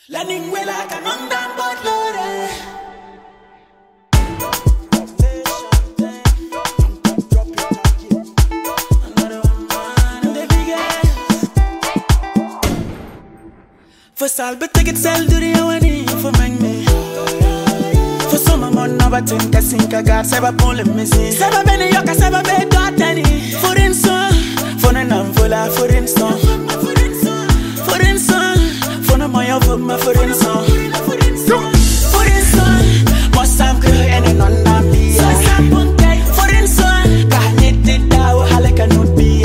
Learning well like an undone but loaded. For salbe ticket sell do the awani for me. For some amount now but think I sink I got seba pole missing. Seba bene yoka seba be dotani. For instance, for an amvola for instance. For instance, for no moya for my for instance. For instance, must have girl and an on me. For instance, can't need it down haleka no be.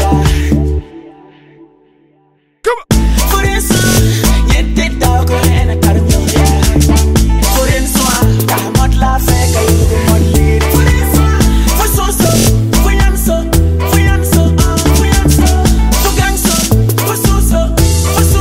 For instance, yet did dog and a carmia. For instance, can't laugh like I do not lead. For instance, for so, for yam so, for yam so, for yam so, for gang so, for so, for so,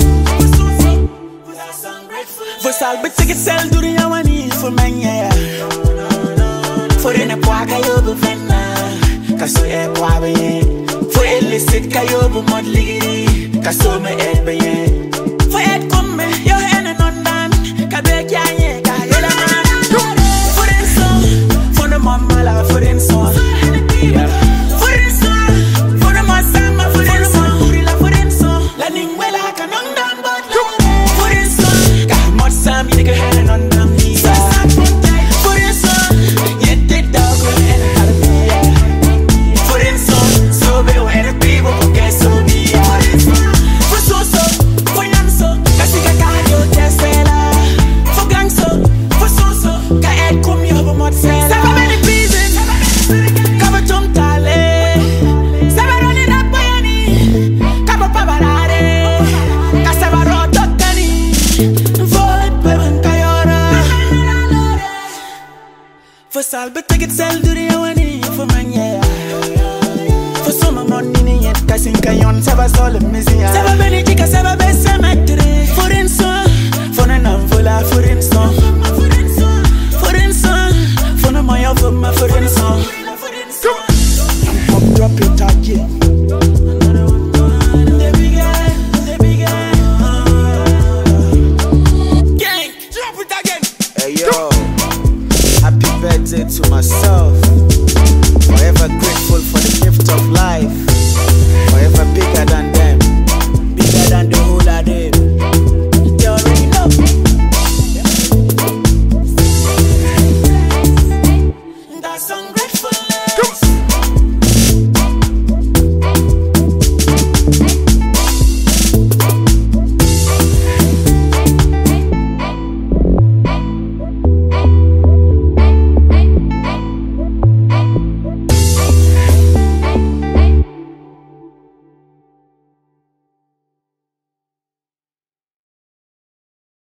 for so, for salbe ticket sell do the awani for manya. For in a quaka yobu venna, kaso e kwabe. For illicit kayobu mod ligiri, kaso me edbeye. For ed come yo hen and ondan, kabe kanye kayela man. For instance, for the mama for instance. For instance, for the masama for instance. For instance, learning well like an ondan but for instance, got much sam you nigga hen and ondan. For instance, yet did dog and carabia. For instance, so be when the people get so be. For so, for yam so, kasika kayo tesela. For gang so, for so, ka ed come yo bo mod sela. Saba many pieces, kaba tum tale. Saba running up bayani, kaba pabarare. Kasaba ro tokani, void beban kayora. For salbe ticket sell do the awani for manya. For some money yet kasin kayon saba sole mizia.